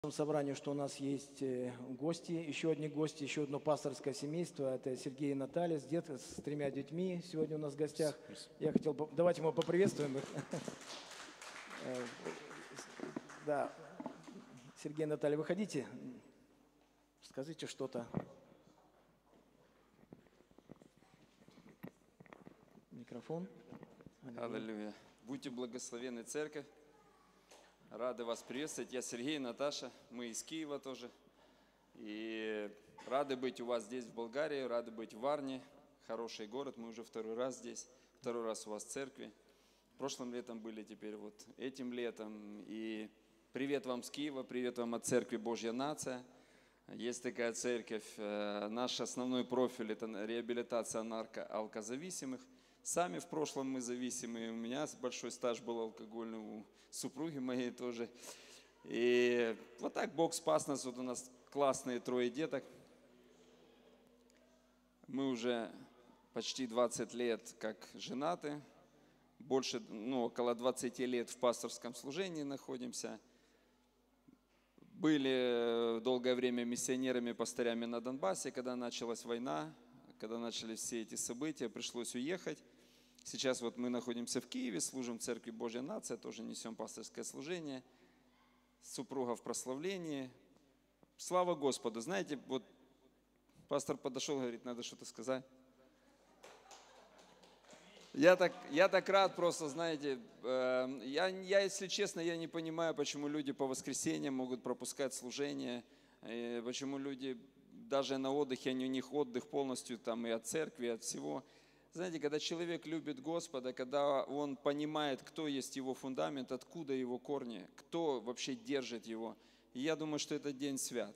Собранию, что у нас есть гости, еще одни гости, еще одно пасторское семейство. Это Сергей и Наталья с 3 детьми. Сегодня у нас в гостях. Я хотел бы... Давайте мы поприветствуем их. Да. Сергей и Наталья, выходите. Скажите что-то. Микрофон. Аллилуйя. Будьте благословенны, церковь. Рады вас приветствовать. Я Сергей, Наташа. Мы из Киева тоже. И рады быть у вас здесь, в Болгарии. Рады быть в Варне. Хороший город. Мы уже второй раз здесь. Второй раз у вас в церкви. Прошлым летом были, теперь вот этим летом. И привет вам с Киева. Привет вам от церкви Божья Нация. Есть такая церковь. Наш основной профиль – это реабилитация нарко-алкозависимых. Сами в прошлом мы зависимые, у меня большой стаж был алкогольный, у супруги моей тоже. И вот так Бог спас нас, вот у нас классные 3 деток. Мы уже почти 20 лет как женаты, около 20 лет в пасторском служении находимся. Были долгое время миссионерами, пастырями на Донбассе, когда началась война. Когда начались все эти события, пришлось уехать. Сейчас вот мы находимся в Киеве, служим в церкви Божья Нация, тоже несем пасторское служение. Супруга в прославлении. Слава Господу. Знаете, вот пастор подошел, говорит, надо что-то сказать. Я так рад просто, знаете, если честно, я не понимаю, почему люди по воскресеньям могут пропускать служение, почему люди... Даже на отдыхе, у них отдых полностью там и от церкви, и от всего. Знаете, когда человек любит Господа, когда он понимает, кто есть его фундамент, откуда его корни, кто вообще держит его. И я думаю, что этот день свят.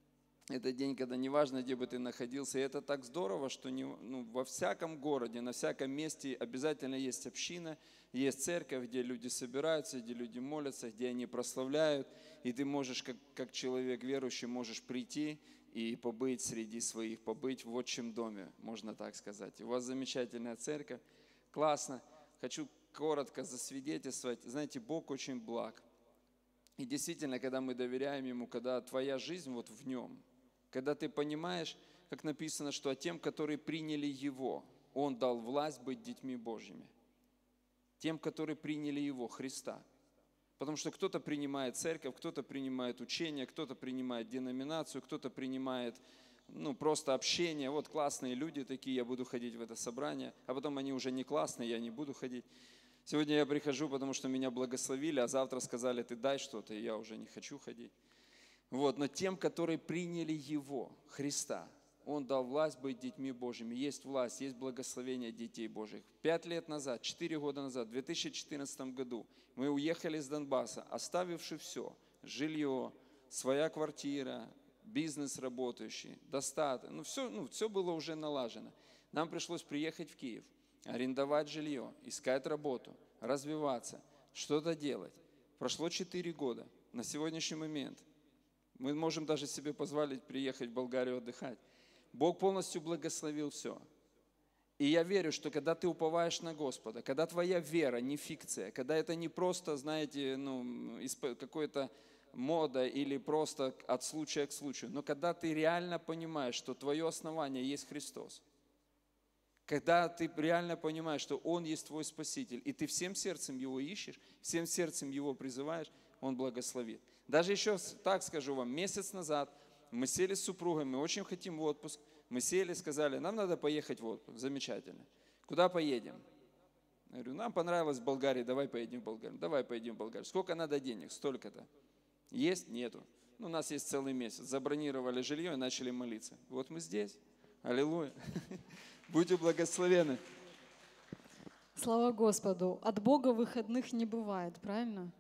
Это день, когда неважно, где бы ты находился. И это так здорово, что во всяком городе, на всяком месте обязательно есть община, есть церковь, где люди собираются, где люди молятся, где они прославляют. И ты можешь, как человек верующий, можешь прийти и побыть среди своих, побыть в отчим доме, можно так сказать. У вас замечательная церковь, классно. Хочу коротко засвидетельствовать. Знаете, Бог очень благ. И действительно, когда мы доверяем Ему, когда твоя жизнь вот в Нем, когда ты понимаешь, как написано, что тем, которые приняли Его, Он дал власть быть детьми Божьими. Тем, которые приняли Его, Христа. Потому что кто-то принимает церковь, кто-то принимает учение, кто-то принимает деноминацию, кто-то принимает просто общение. Вот классные люди такие, я буду ходить в это собрание, а потом они уже не классные, я не буду ходить. Сегодня я прихожу, потому что меня благословили, а завтра сказали, ты дай что-то, и я уже не хочу ходить. Но тем, которые приняли Его, Христа, Он дал власть быть детьми Божьими. Есть власть, есть благословение детей Божьих. 5 лет назад, 4 года назад, в 2014 году мы уехали с Донбасса, оставивши все, жилье, своя квартира, бизнес работающий, достаток. Все было уже налажено. Нам пришлось приехать в Киев, арендовать жилье, искать работу, развиваться, что-то делать. Прошло 4 года. На сегодняшний момент мы можем даже себе позволить приехать в Болгарию отдыхать. Бог полностью благословил все. И я верю, что когда ты уповаешь на Господа, когда твоя вера не фикция, когда это не просто, знаете, какой-то мода или просто от случая к случаю, но когда ты реально понимаешь, что твое основание есть Христос, когда ты реально понимаешь, что Он есть твой Спаситель, и ты всем сердцем Его ищешь, всем сердцем Его призываешь, Он благословит. Даже еще так скажу вам, месяц назад мы сели с супругой, мы очень хотим в отпуск. Мы сели, сказали, нам надо поехать в отпуск. Замечательно. Куда поедем? Я говорю, нам понравилось в Болгарии, давай поедем в Болгарию. Давай поедем в Болгарию. Сколько надо денег? Столько-то. Есть? Нету. У нас есть целый месяц. Забронировали жилье и начали молиться. Вот мы здесь. Аллилуйя. Будьте благословенны. Слава Господу. От Бога выходных не бывает, правильно?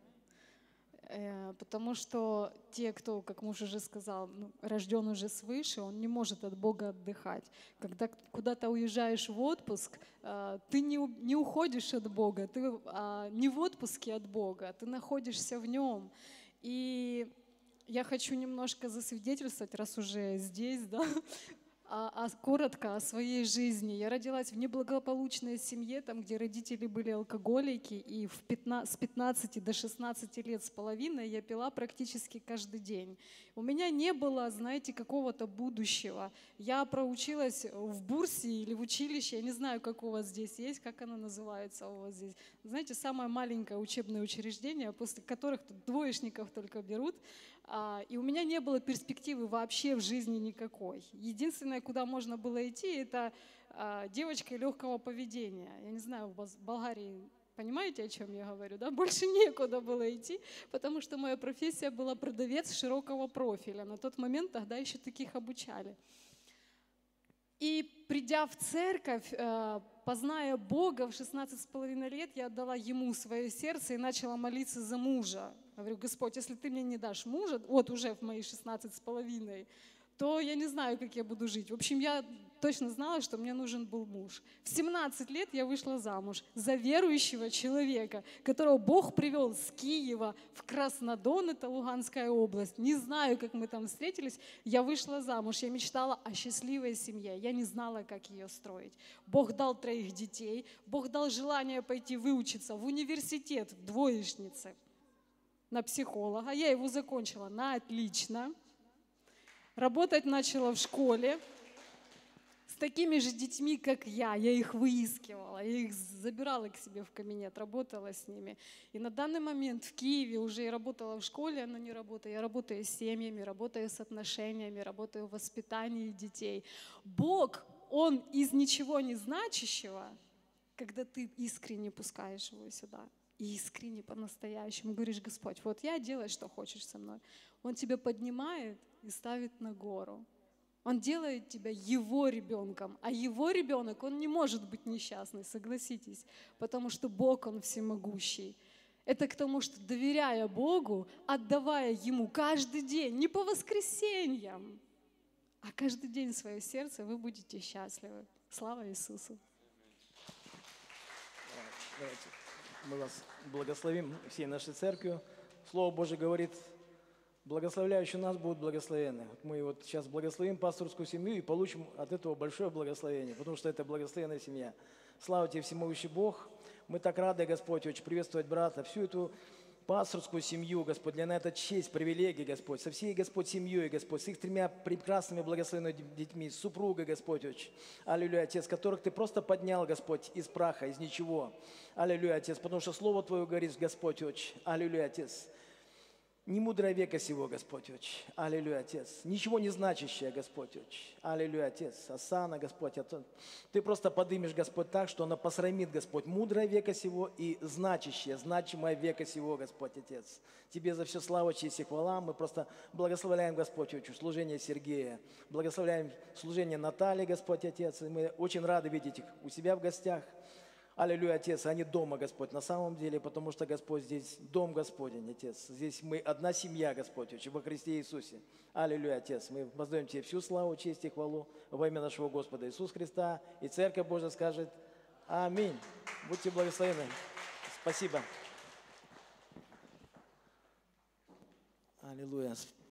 Потому что те, кто, как муж уже сказал, рожден уже свыше, он не может от Бога отдыхать. Когда куда-то уезжаешь в отпуск, ты не уходишь от Бога, ты не в отпуске от Бога, ты находишься в Нем. И я хочу немножко засвидетельствовать, раз уже здесь, да, коротко о своей жизни. Я родилась в неблагополучной семье, там, где родители были алкоголики, и с 15 до 16 лет с половиной я пила практически каждый день. У меня не было, знаете, какого-то будущего. Я проучилась в бурсе или в училище, я не знаю, как у вас здесь есть, как оно называется у вас здесь. Знаете, самое маленькое учебное учреждение, после которых тут двоечников только берут. И у меня не было перспективы вообще в жизни никакой. Единственное, куда можно было идти, это девочкой легкого поведения. Я не знаю, у вас в Болгарии понимаете, о чем я говорю, да? Больше некуда было идти, потому что моя профессия была продавец широкого профиля. На тот момент тогда еще таких обучали. И придя в церковь, позная Бога в 16,5 лет, я отдала Ему свое сердце и начала молиться за мужа. Говорю: Господь, если Ты мне не дашь мужа, вот уже в мои 16,5, то я не знаю, как я буду жить. В общем, я точно знала, что мне нужен был муж. В 17 лет я вышла замуж за верующего человека, которого Бог привел с Киева в Краснодон, это Луганская область. Не знаю, как мы там встретились. Я вышла замуж, я мечтала о счастливой семье. Я не знала, как ее строить. Бог дал 3 детей, Бог дал желание пойти выучиться в университет, двоечнице, на психолога. Я его закончила на отлично. Работать начала в школе с такими же детьми, как я их выискивала, я их забирала к себе в кабинет, работала с ними. И на данный момент в Киеве уже я работала в школе, но не работаю. Я работаю с семьями, работаю с отношениями, работаю в воспитании детей. Бог, Он из ничего не значащего, когда ты искренне пускаешь Его сюда, искренне, по-настоящему говоришь: Господь, вот я делаю, что хочешь со мной. Он тебя поднимает и ставит на гору. Он делает тебя Его ребенком, а Его ребенок, он не может быть несчастный, согласитесь, потому что Бог, Он всемогущий. Это к тому, что, доверяя Богу, отдавая Ему каждый день, не по воскресеньям, а каждый день свое сердце, вы будете счастливы. Слава Иисусу! Давайте мы вас благословим всей нашей церковью. Слово Божие говорит: благословляющие нас будут благословенны. Мы вот сейчас благословим пасторскую семью и получим от этого большое благословение, потому что это благословенная семья. Слава Тебе, всемогущий Бог. Мы так рады, Господь, очень приветствовать брата, всю эту пасторскую семью, Господь. Для нас это честь, привилегия, Господь. Со всей, Господь, семьей, Господь, с их 3 прекрасными благословенными детьми, с супругой, Господь, очень. Аллилуйя, Отец, которых Ты просто поднял, Господь, из праха, из ничего. Аллилуйя, Отец, потому что Слово Твое говорит, Господь, очень. Аллилуйя, Отец. Не мудрое века сего, Господь, очень. Аллилуйя, Отец. Ничего не значащее, Господь, очень. Аллилуйя, Отец. Осана, Господь. Ты просто подымешь, Господь, так, что она посрамит, Господь, мудрое века сего и значащее, значимое века сего, Господь, Отец. Тебе за все слава, честь и хвала. Мы просто благословляем, Господь, очень служение Сергея. Благословляем служение Натальи, Господь, Отец. И мы очень рады видеть их у себя в гостях. Аллилуйя, Отец, они дома, Господь, на самом деле, потому что, Господь, здесь дом Господень, Отец. Здесь мы одна семья, Господь, очень, во Христе Иисусе. Аллилуйя, Отец. Мы воздаем Тебе всю славу, честь и хвалу во имя нашего Господа Иисуса Христа. И Церковь Божия скажет: аминь. Будьте благословенны. Спасибо. Аллилуйя.